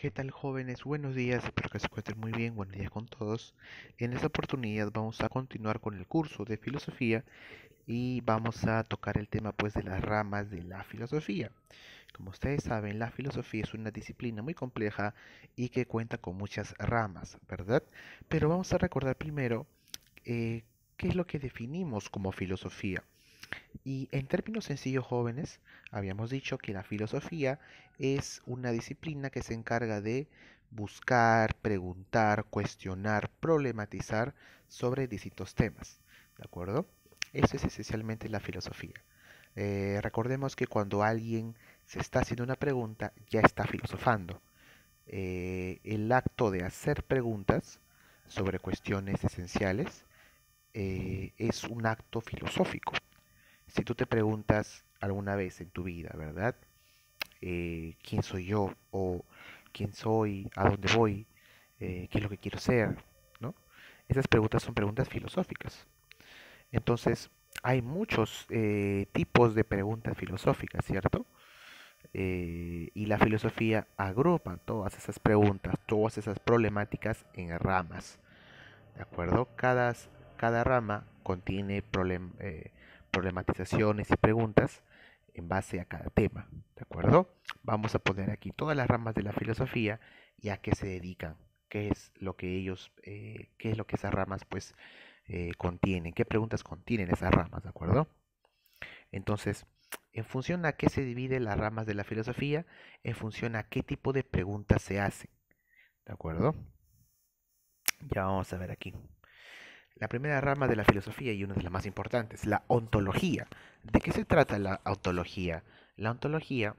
¿Qué tal, jóvenes? Buenos días, espero que se encuentren muy bien. Buenos días con todos. En esta oportunidad vamos a continuar con el curso de filosofía y vamos a tocar el tema pues de las ramas de la filosofía. Como ustedes saben, la filosofía es una disciplina muy compleja y que cuenta con muchas ramas, ¿verdad? Pero vamos a recordar primero eh, qué es lo que definimos como filosofía. Y en términos sencillos, jóvenes, habíamos dicho que la filosofía es una disciplina que se encarga de buscar, preguntar, cuestionar, problematizar sobre distintos temas. ¿De acuerdo? Eso es esencialmente la filosofía. Recordemos que cuando alguien se está haciendo una pregunta, ya está filosofando. El acto de hacer preguntas sobre cuestiones esenciales es un acto filosófico. Si tú te preguntas alguna vez en tu vida, ¿verdad? ¿Quién soy yo? ¿O quién soy? ¿A dónde voy? ¿Qué es lo que quiero ser? ¿No? Esas preguntas son preguntas filosóficas. Entonces, hay muchos tipos de preguntas filosóficas, ¿cierto? Y la filosofía agrupa todas esas preguntas, todas esas problemáticas en ramas. ¿De acuerdo? Cada rama contiene problematizaciones y preguntas en base a cada tema. ¿De acuerdo? Vamos a poner aquí todas las ramas de la filosofía y a qué se dedican, qué es lo que qué es lo que esas ramas pues contienen, qué preguntas contienen esas ramas, ¿de acuerdo? Entonces, en función a qué se divide las ramas de la filosofía, en función a qué tipo de preguntas se hacen, ¿de acuerdo? Ya vamos a ver aquí. La primera rama de la filosofía y una de las más importantes, la ontología. ¿De qué se trata la ontología? La ontología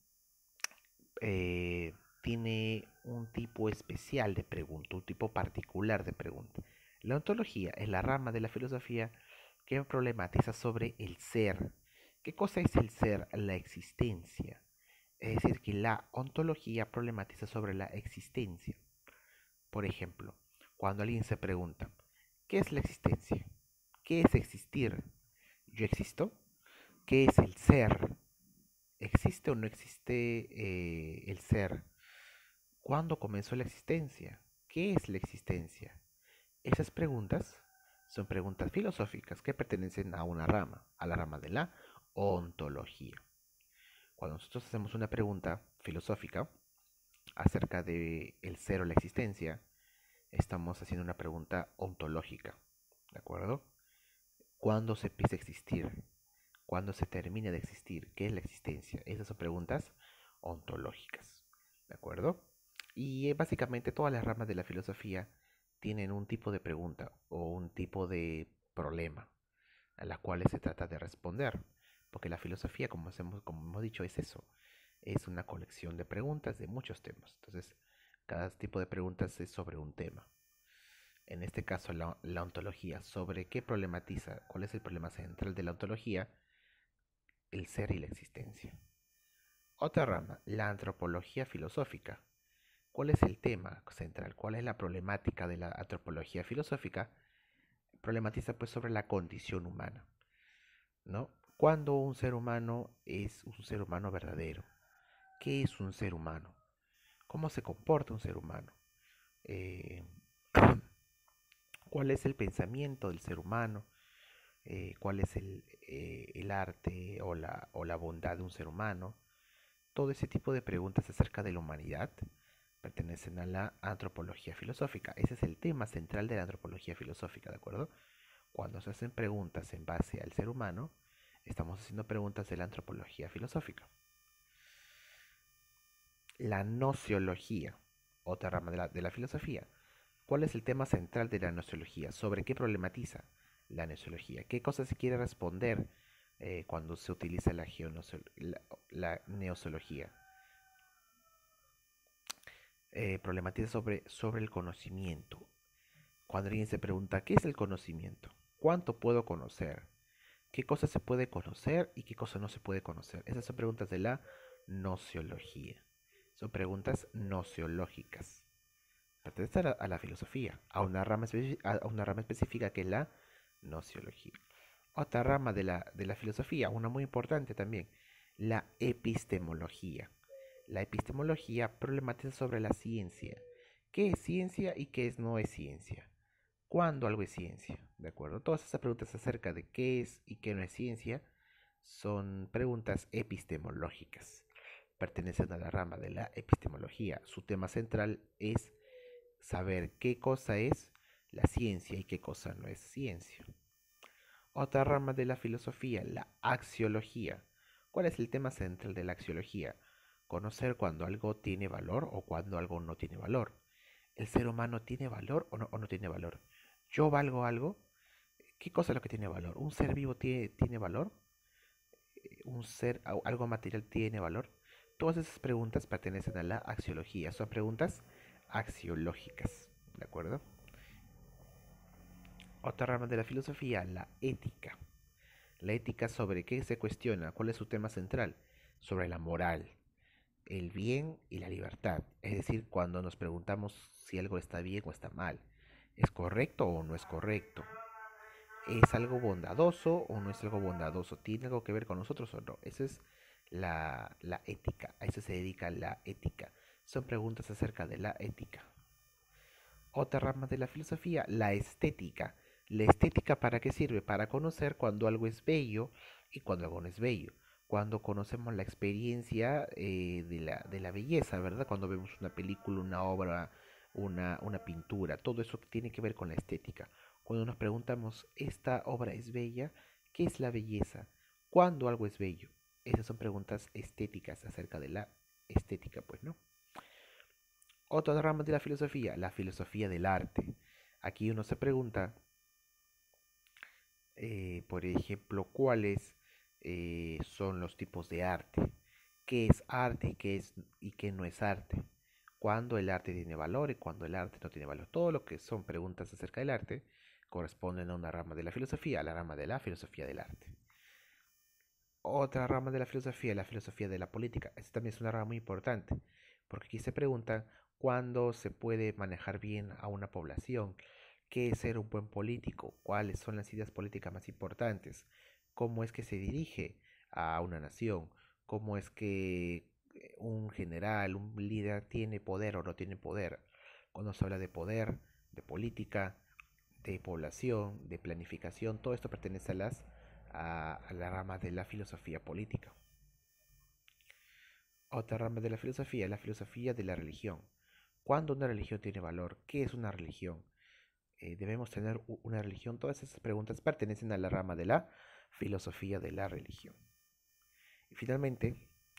tiene un tipo especial de pregunta, un tipo particular de pregunta. La ontología es la rama de la filosofía que problematiza sobre el ser. ¿Qué cosa es el ser? La existencia. Es decir, que la ontología problematiza sobre la existencia. Por ejemplo, cuando alguien se pregunta, ¿qué es la existencia? ¿Qué es existir? ¿Yo existo? ¿Qué es el ser? ¿Existe o no existe el ser? ¿Cuándo comenzó la existencia? ¿Qué es la existencia? Esas preguntas son preguntas filosóficas que pertenecen a una rama, a la rama de la ontología. Cuando nosotros hacemos una pregunta filosófica acerca de el ser o la existencia, estamos haciendo una pregunta ontológica, ¿de acuerdo? ¿Cuándo se empieza a existir? ¿Cuándo se termina de existir? ¿Qué es la existencia? Esas son preguntas ontológicas, ¿de acuerdo? Y básicamente todas las ramas de la filosofía tienen un tipo de pregunta o un tipo de problema a las cuales se trata de responder. Porque la filosofía, como hemos dicho, es eso. Es una colección de preguntas de muchos temas. Entonces, cada tipo de preguntas es sobre un tema. En este caso, la ontología, sobre qué problematiza, cuál es el problema central de la ontología, el ser y la existencia. Otra rama, la antropología filosófica. ¿Cuál es el tema central? ¿Cuál es la problemática de la antropología filosófica? Problematiza pues sobre la condición humana, ¿no? ¿Cuándo un ser humano es un ser humano verdadero? ¿Qué es un ser humano? ¿Cómo se comporta un ser humano? Eh, ¿Cuál es el pensamiento del ser humano? ¿Cuál es el arte o la bondad de un ser humano? Todo ese tipo de preguntas acerca de la humanidad pertenecen a la antropología filosófica. Ese es el tema central de la antropología filosófica, ¿de acuerdo? Cuando se hacen preguntas en base al ser humano, estamos haciendo preguntas de la antropología filosófica. La nociología, otra rama de de la filosofía. ¿Cuál es el tema central de la nociología? ¿Sobre qué problematiza la nociología? ¿Qué cosas se quiere responder cuando se utiliza la neozoología? Problematiza sobre el conocimiento. Cuando alguien se pregunta, ¿qué es el conocimiento? ¿Cuánto puedo conocer? ¿Qué cosas se puede conocer y qué cosas no se puede conocer? Esas son preguntas de la nociología. Son preguntas nociológicas. Pertenece a a la filosofía, a una rama específica que es la nociología. Otra rama de de la filosofía, una muy importante también, la epistemología. La epistemología problematiza sobre la ciencia. ¿Qué es ciencia y qué no es ciencia? ¿Cuándo algo es ciencia? ¿De acuerdo? Todas esas preguntas acerca de qué es y qué no es ciencia son preguntas epistemológicas. Pertenecen a la rama de la epistemología. Su tema central es saber qué cosa es la ciencia y qué cosa no es ciencia. Otra rama de la filosofía, la axiología. ¿Cuál es el tema central de la axiología? Conocer cuando algo tiene valor o cuando algo no tiene valor. ¿El ser humano tiene valor o no tiene valor? ¿Yo valgo algo? ¿Qué cosa es lo que tiene valor? ¿Un ser vivo tiene valor? ¿Un ser, algo material tiene valor? Todas esas preguntas pertenecen a la axiología. Son preguntas axiológicas. ¿De acuerdo? Otra rama de la filosofía, la ética. La ética sobre qué se cuestiona, cuál es su tema central, sobre la moral, el bien y la libertad. Es decir, cuando nos preguntamos si algo está bien o está mal, ¿es correcto o no es correcto? ¿Es algo bondadoso o no es algo bondadoso? ¿Tiene algo que ver con nosotros o no? Esa es la ética, a eso se dedica la ética. Son preguntas acerca de la ética. Otra rama de la filosofía, la estética. ¿La estética para qué sirve? Para conocer cuando algo es bello y cuando algo no es bello. Cuando conocemos la experiencia de la belleza, ¿verdad? Cuando vemos una película, una obra, una pintura, todo eso tiene que ver con la estética. Cuando nos preguntamos, ¿esta obra es bella? ¿Qué es la belleza? ¿Cuándo algo es bello? Esas son preguntas estéticas acerca de la estética, pues, ¿no? Otra rama de la filosofía del arte. Aquí uno se pregunta, por ejemplo, cuáles son los tipos de arte, qué es arte y qué no es arte, cuándo el arte tiene valor y cuándo el arte no tiene valor. Todo lo que son preguntas acerca del arte corresponden a una rama de la filosofía, a la rama de la filosofía del arte. Otra rama de la filosofía de la política. Esta también es una rama muy importante, porque aquí se pregunta cuándo se puede manejar bien a una población, qué es ser un buen político, cuáles son las ideas políticas más importantes, cómo es que se dirige a una nación, cómo es que un general, un líder tiene poder o no tiene poder. Cuando se habla de poder, de política, de población, de planificación, todo esto pertenece a la rama de la filosofía política. Otra rama de la filosofía es la filosofía de la religión. ¿Cuándo una religión tiene valor? ¿Qué es una religión? ¿Debemos tener una religión? Todas esas preguntas pertenecen a la rama de la filosofía de la religión. Y finalmente,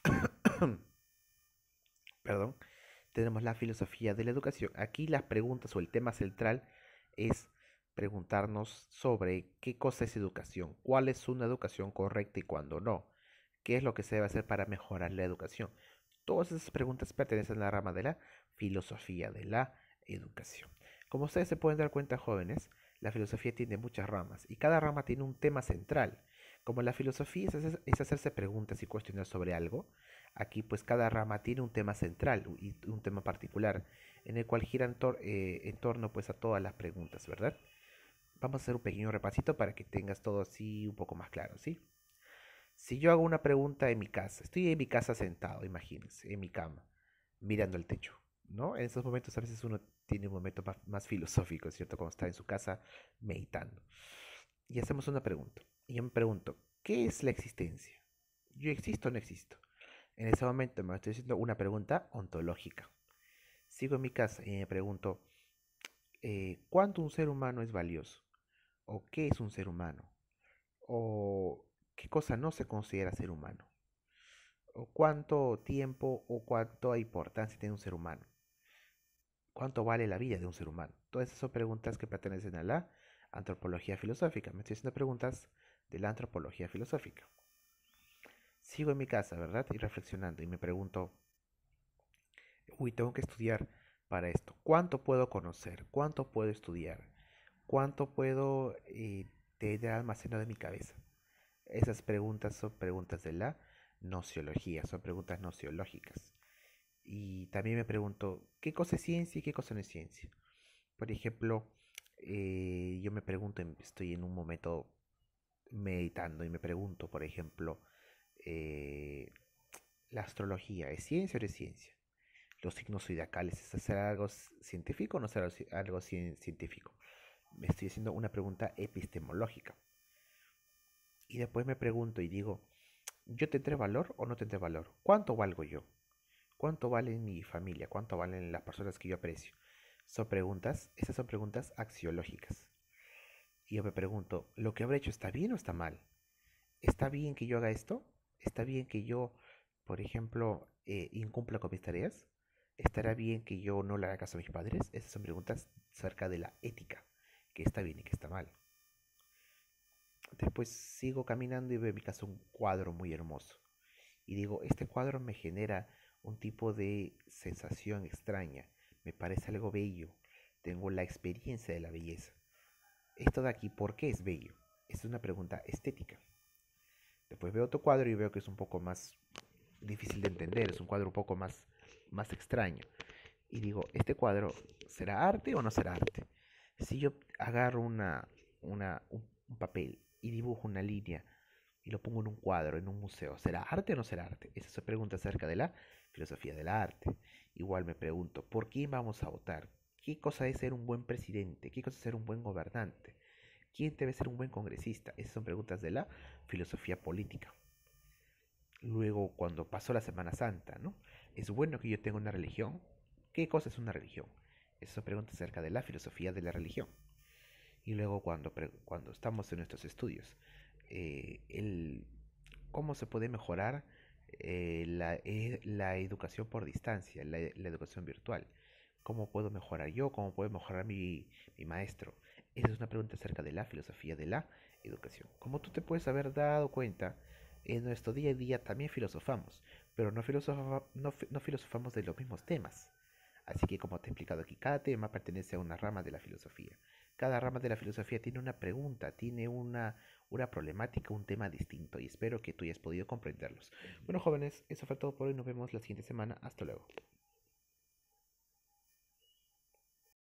perdón, tenemos la filosofía de la educación. Aquí las preguntas o el tema central es preguntarnos sobre qué cosa es educación, cuál es una educación correcta y cuándo no, qué es lo que se debe hacer para mejorar la educación. Todas esas preguntas pertenecen a la rama de la filosofía de la educación. Como ustedes se pueden dar cuenta, jóvenes, la filosofía tiene muchas ramas y cada rama tiene un tema central. Como la filosofía es hacerse preguntas y cuestionar sobre algo, aquí pues cada rama tiene un tema central y un tema particular en el cual gira en torno pues a todas las preguntas, ¿verdad? Vamos a hacer un pequeño repasito para que tengas todo así un poco más claro, ¿sí? Si yo hago una pregunta en mi casa, estoy en mi casa sentado, imagínense, en mi cama, mirando el techo, ¿no? En esos momentos a veces uno tiene un momento más filosófico, ¿cierto? Cuando está en su casa meditando. Y hacemos una pregunta. Y yo me pregunto, ¿qué es la existencia? ¿Yo existo o no existo? En ese momento me estoy haciendo una pregunta ontológica. Sigo en mi casa y me pregunto, ¿cuánto un ser humano es valioso? ¿O qué es un ser humano? ¿O qué cosa no se considera ser humano? ¿O cuánto tiempo o cuánta importancia tiene un ser humano? ¿Cuánto vale la vida de un ser humano? Todas esas son preguntas que pertenecen a la antropología filosófica. Me estoy haciendo preguntas de la antropología filosófica. Sigo en mi casa, ¿verdad? Y reflexionando y me pregunto, uy, tengo que estudiar para esto. ¿Cuánto puedo conocer? ¿Cuánto puedo estudiar? ¿Cuánto puedo tener almacenado de mi cabeza? Esas preguntas son preguntas de la nociología, son preguntas nociológicas. Y también me pregunto, ¿qué cosa es ciencia y qué cosa no es ciencia? Por ejemplo, yo me pregunto, estoy en un momento meditando y me pregunto, por ejemplo, eh, ¿La astrología es ciencia o no es ciencia? ¿Los signos zodiacales es será algo científico o no será algo científico? Me estoy haciendo una pregunta epistemológica. Y después me pregunto y digo, ¿yo tendré valor o no tendré valor? ¿Cuánto valgo yo? ¿Cuánto vale mi familia? ¿Cuánto valen las personas que yo aprecio? Son preguntas, esas son preguntas axiológicas. Y yo me pregunto, ¿lo que habré hecho está bien o está mal? ¿Está bien que yo haga esto? ¿Está bien que yo, por ejemplo, incumpla con mis tareas? ¿Estará bien que yo no le haga caso a mis padres? Esas son preguntas acerca de la ética, que está bien y que está mal. Después sigo caminando y veo en mi casa un cuadro muy hermoso. Y digo, este cuadro me genera un tipo de sensación extraña. Me parece algo bello. Tengo la experiencia de la belleza. Esto de aquí, ¿por qué es bello? Esta es una pregunta estética. Después veo otro cuadro y veo que es un poco más difícil de entender, es un cuadro un poco más extraño. Y digo, ¿este cuadro será arte o no será arte? Si yo agarro un papel y dibujo una línea y lo pongo en un cuadro, en un museo, ¿será arte o no será arte? Esa se pregunta acerca de la filosofía del arte. Igual me pregunto, ¿por quién vamos a votar? ¿Qué cosa es ser un buen presidente? ¿Qué cosa es ser un buen gobernante? ¿Quién debe ser un buen congresista? Esas son preguntas de la filosofía política. Luego, cuando pasó la Semana Santa, ¿no? ¿Es bueno que yo tenga una religión? ¿Qué cosa es una religión? Esas son preguntas acerca de la filosofía de la religión. Y luego, cuando estamos en nuestros estudios, el, ¿cómo se puede mejorar la educación por distancia, la educación virtual? ¿Cómo puedo mejorar yo? ¿Cómo puede mejorar mi maestro? Esa es una pregunta acerca de la filosofía de la educación. Como tú te puedes haber dado cuenta, en nuestro día a día también filosofamos, pero no filosofamos de los mismos temas. Así que como te he explicado aquí, cada tema pertenece a una rama de la filosofía. Cada rama de la filosofía tiene una pregunta, tiene una problemática, un tema distinto y espero que tú hayas podido comprenderlos. Bueno, jóvenes, eso fue todo por hoy. Nos vemos la siguiente semana. Hasta luego.